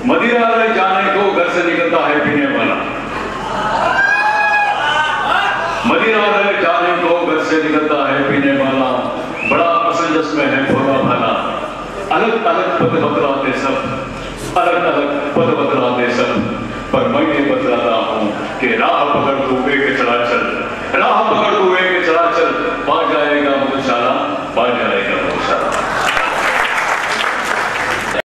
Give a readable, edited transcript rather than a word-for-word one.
मदिरा जाने को घर से निकलता है पीने वाला, मदिरा जाने को घर से निकलता है पीने वाला, बड़ा असंजस में है भोला भाला। अलग अलग पद बतलाते सब, अलग अलग पद बतलाते सब, पर मैं ये बतलाता हूँ कि राह पकड़ तू के चला चल, राह पकड़